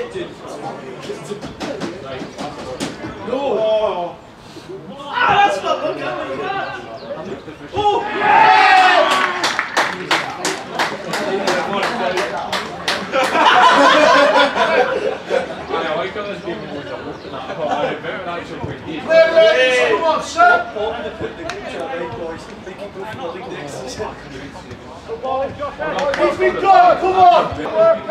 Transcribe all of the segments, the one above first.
No! Ah, that's not looking at that! Oh! Come on, sir! He's been gone, come on!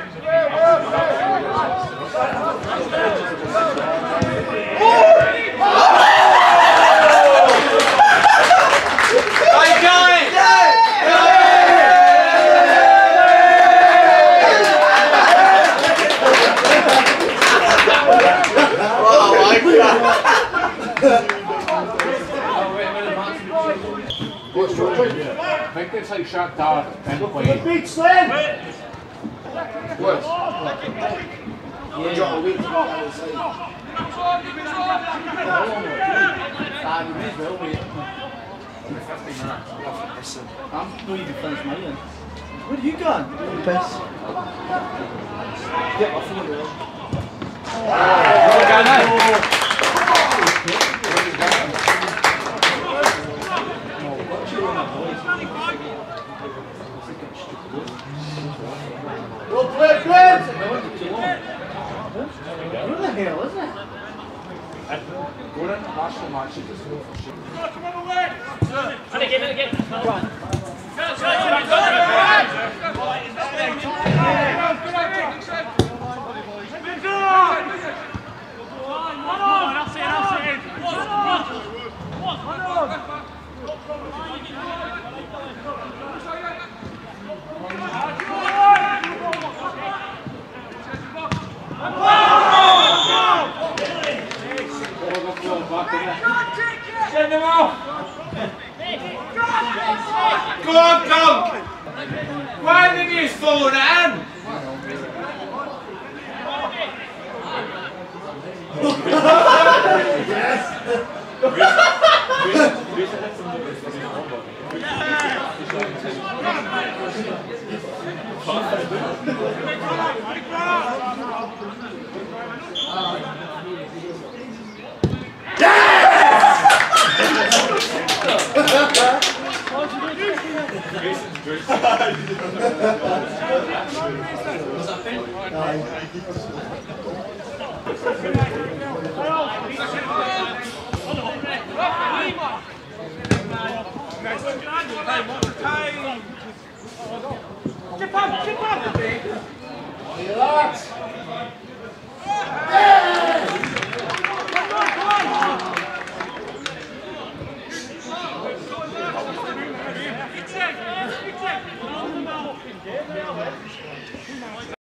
I think that's how you shot down and play. Beat Slim! What? Where have you gone? Best. Get my phone real. Well played, Glenn! Who the hell is it? Go to national match and just go for shit. Come on away! And again. Come on. Send them off! Go on, Gunk! Why did you slow down? Chip up!